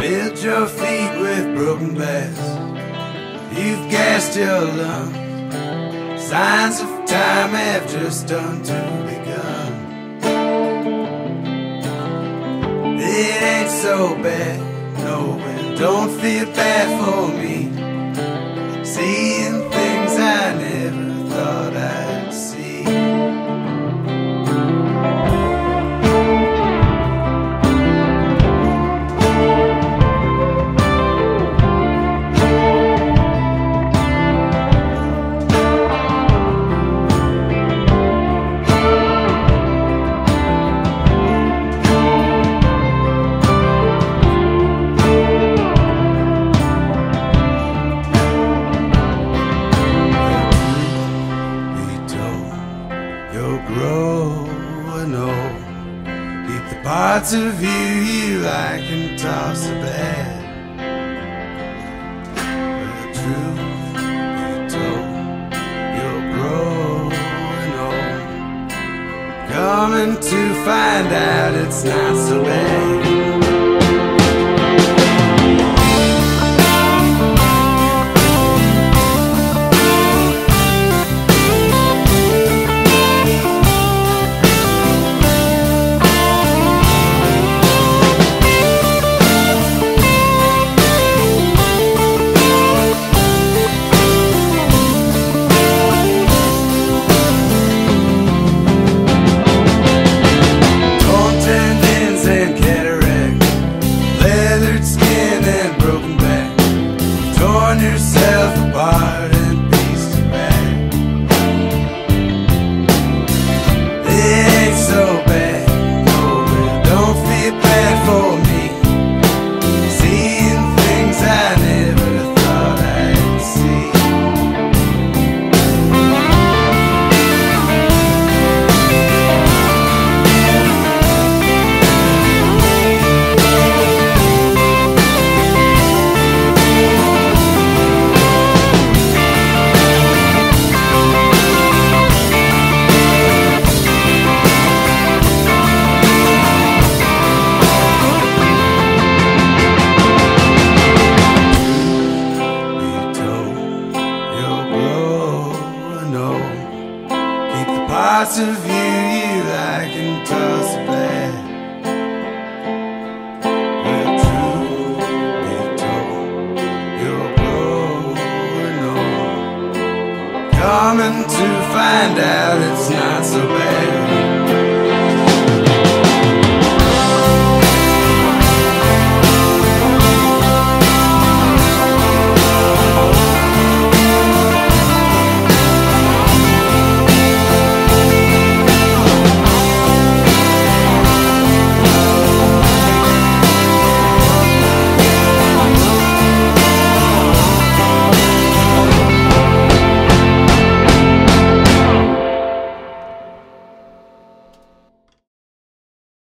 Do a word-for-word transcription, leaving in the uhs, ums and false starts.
filled your feet with broken glass. You've gassed your lungs. Signs of time have just done to begun. It ain't so bad, no, it don't feel bad for me. Seeing things I never thought I'd see. You're growing old. Keep the parts of you you like and toss a bad. The truth be told, you're growing old. Coming to find out it's not so bad. Yourself apart and pieced it back. It ain't so bad, no, it don't feel bad for me. Seeing things I never thought I'd see. Parts of you you like and toss a bad. Well, truth be told, you're growing old. Coming to find out it's not so bad.